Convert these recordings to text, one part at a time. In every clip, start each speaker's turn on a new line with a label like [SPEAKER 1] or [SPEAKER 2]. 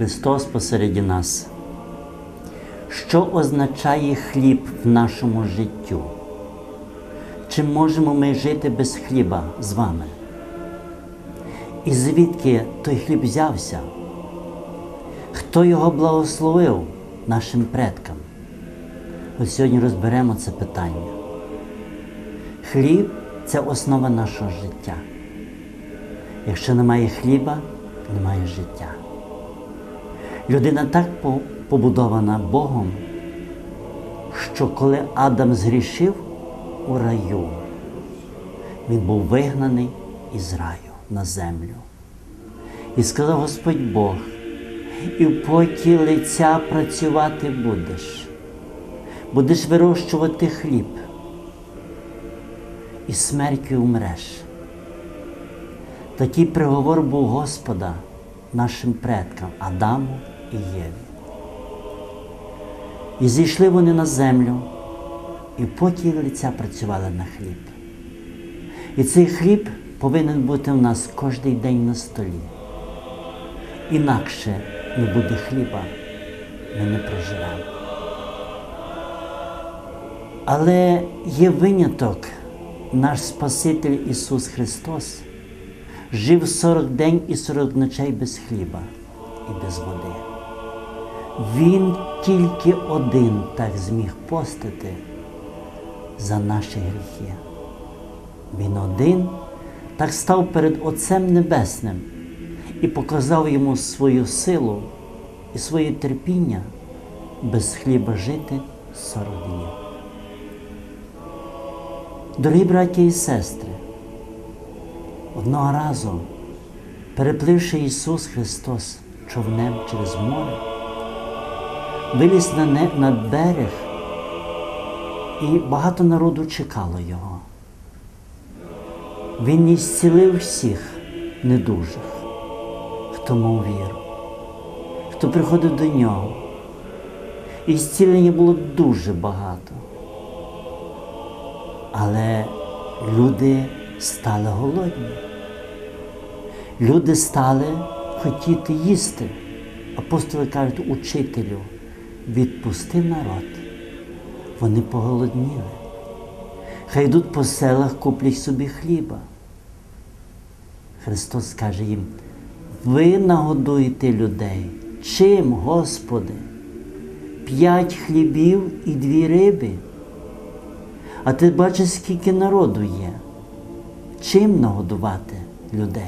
[SPEAKER 1] Христос посереді нас. Що означає хліб в нашому життю? Чи можемо ми жити без хліба з вами? І звідки той хліб взявся? Хто його благословив нашим предкам? Ось сьогодні розберемо це питання. Хліб – це основа нашого життя. Якщо немає хліба, немає життя. Людина так побудована Богом, що коли Адам згрішив у раю, він був вигнаний із раю на землю. І сказав Господь Бог: «І в поті лиця працювати будеш, будеш вирощувати хліб, і смертю умреш». Такий приговор був Господа нашим предкам Адаму і Єві. І зійшли вони на землю, і в поті лиця працювали на хліб. І цей хліб повинен бути в нас кожен день на столі. Інакше не буде хліба, ми не проживемо. Але є виняток. Наш Спаситель Ісус Христос жив 40 день і 40 ночей без хліба і без води. Він тільки один так зміг постити за наші гріхи. Він один так став перед Отцем Небесним і показав йому свою силу і своє терпіння без хліба жити 40 днів. Дорогі браті і сестри, одного разу, перепливши Ісус Христос човнем через море, виліз на берег, і багато народу чекало Його. Він ісцілив всіх недужих, хто мав віру, хто приходив до Нього. І зцілення було дуже багато. Але люди стали голодні. Люди стали хотіти їсти. Апостоли кажуть: «Учителю, відпусти народ». Вони поголодніли. Хай йдуть по селах, куплять собі хліба. Христос каже їм: «Ви нагодуєте людей». Чим, Господи? 5 хлібів і 2 риби. А ти бачиш, скільки народу є. Чим нагодувати людей?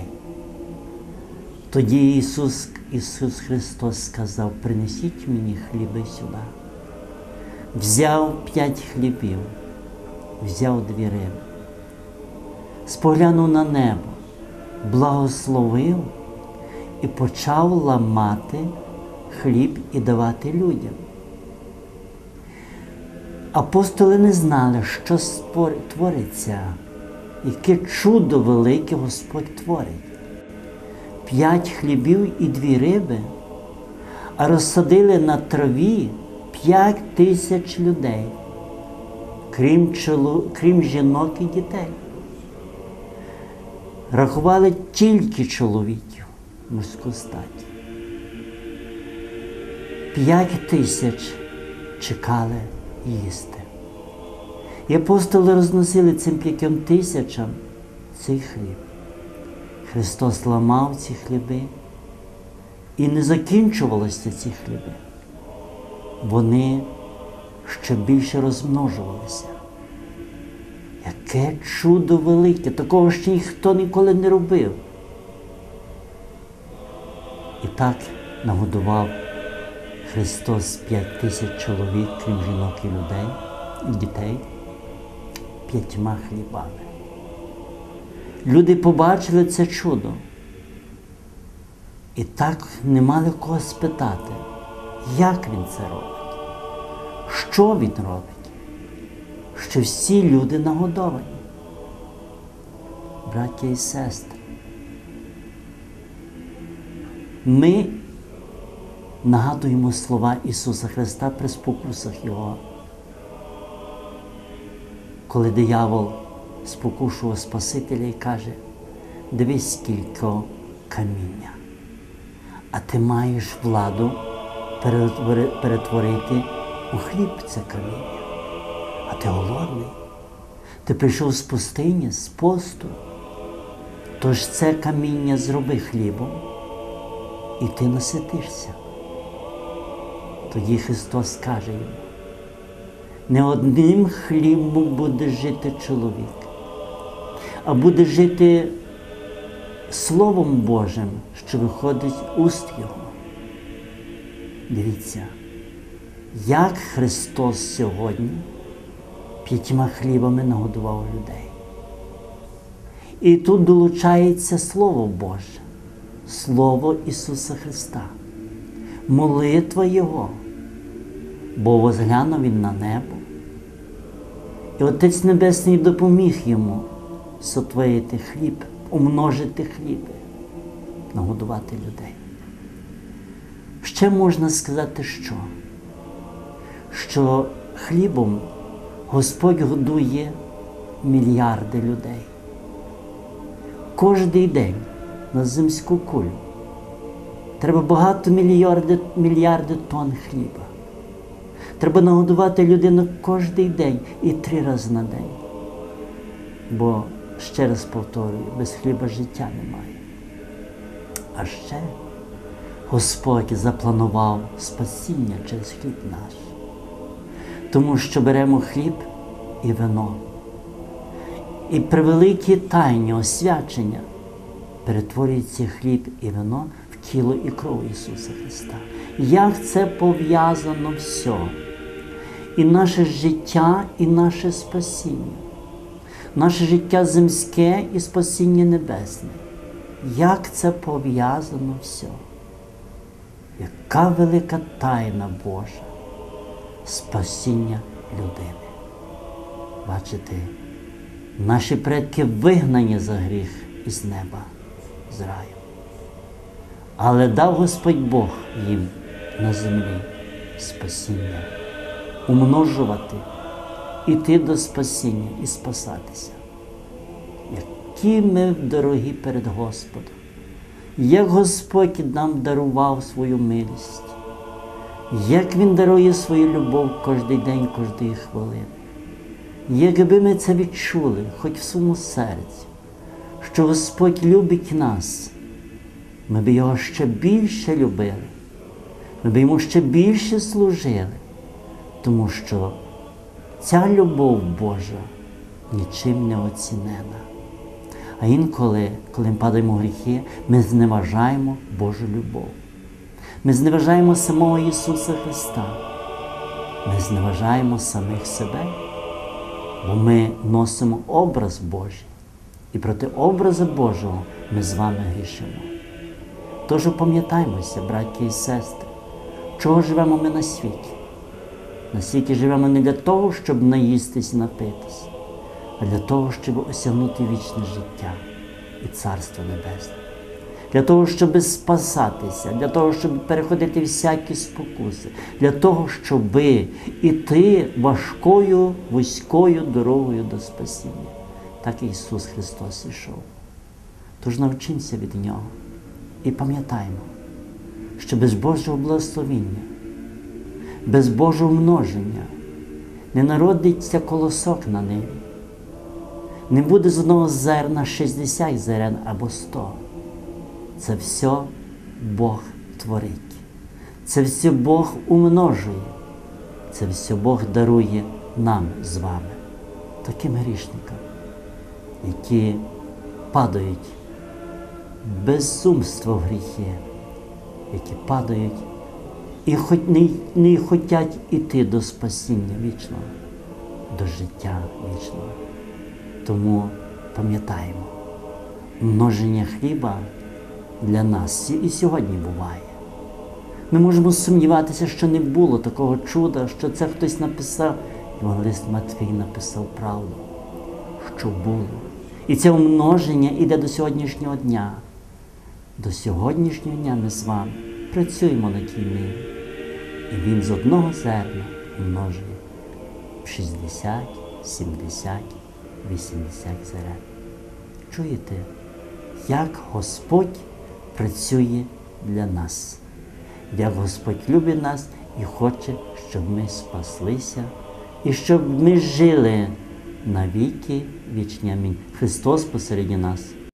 [SPEAKER 1] Тоді Ісус Христос сказав: «Принесіть мені хліби сюди». Взяв 5 хлібів, взяв 2 риби, споглянув на небо, благословив і почав ламати хліб і давати людям. Апостоли не знали, що твориться, яке чудо велике Господь творить. 5 хлібів і 2 риби, а розсадили на траві 5000 людей, крім жінок і дітей. Рахували тільки чоловіків, мужську стать. 5000 чекали їсти. І апостоли розносили цим 5000 цей хліб. Христос ламав ці хліби, і не закінчувалися ці хліби. Вони ще більше розмножувалися. Яке чудо велике! Такого ще ніхто ніколи не робив. І так нагодував Христос 5000 чоловік, крім жінок і людей, і дітей, 5 хлібами. Люди побачили це чудо. І так не мали кого спитати, як Він це робить, що Він робить, що всі люди нагодовані. Браття і сестри, ми нагадуємо слова Ісуса Христа при спокусах Його. Коли диявол спокушував Спасителя і каже: «Дивись, скільки каміння». а ти маєш владу перетворити у хліб це каміння. А ти голодний. Ти прийшов з пустині, з посту. Тож це каміння зроби хлібом, і ти наситишся. Тоді Христос каже йому: не одним хлібом буде жити чоловік, а буде жити Словом Божим, що виходить з уст Його. Дивіться, як Христос сьогодні 5 хлібами нагодував людей. І тут долучається Слово Боже, Слово Ісуса Христа, молитва Його, бо возглянув Він на небо. І Отець Небесний допоміг Йому сотворити хліб, умножити хліби, нагодувати людей. Ще можна сказати, що хлібом Господь годує мільярди людей. Кожний день на земську кулю треба багато мільярди тонн хліба. Треба нагодувати людину кожний день і 3 рази на день. Бо, ще раз повторюю, без хліба життя немає. А ще Господь запланував спасіння через хліб наш. Тому що беремо хліб і вино. І при великій тайні освячення перетворюється хліб і вино в тіло і кров Ісуса Христа. Як це пов'язано все? І наше життя, і наше спасіння. Наше життя земське і спасіння небесне. Як це пов'язано все? Яка велика тайна Божа спасіння людини. Бачите, наші предки вигнані за гріх із неба, з раю. Але дав Господь Бог їм на землі спасіння, умножувати, іти до спасіння і спасатися. Які ми дорогі перед Господом. Як Господь нам дарував свою милість. Як Він дарує свою любов кожен день, кожної хвилини. Якби ми це відчули, хоч в своєму серці, що Господь любить нас, ми б Його ще більше любили, ми б Йому ще більше служили, тому що ця любов Божа нічим не оцінена. А інколи, коли ми падаємо в гріхи, ми зневажаємо Божу любов. Ми зневажаємо самого Ісуса Христа. Ми зневажаємо самих себе, бо ми носимо образ Божий. І проти образу Божого ми з вами грішимо. Тож опам'ятаймося, браті і сестри, чого живемо ми на світі. На світі живемо не для того, щоб наїстись і напитись, а для того, щоб осягнути вічне життя і Царство Небесне. Для того, щоб спасатися, для того, щоб переходити всякі спокуси, для того, щоб іти важкою, вузькою дорогою до спасіння. Так Ісус Христос ішов. Тож навчимося від Нього і пам'ятаємо, що без Божого благословіння, без Божого множення не народиться колосок на небі. Не буде з одного зерна 60 зерен або 100. Це все Бог творить. Це все Бог умножує. Це все Бог дарує нам з вами, таким грішникам, які падають без сумства в гріхи, які падають і не хочуть іти до спасіння вічного, до життя вічного. Тому пам'ятаємо, множення хліба для нас і сьогодні буває. Ми можемо сумніватися, що не було такого чуда, що це хтось написав. Євангелист Матвій написав правду, що було. І це умноження йде до сьогоднішнього дня. До сьогоднішнього дня ми з вами працюємо на тій ниві. І він з одного зерна множує 60, 70, 80 зерен. Чуєте, як Господь працює для нас. Як Господь любить нас і хоче, щоб ми спаслися, і щоб ми жили на віки вічні. Амінь. Христос посередині нас.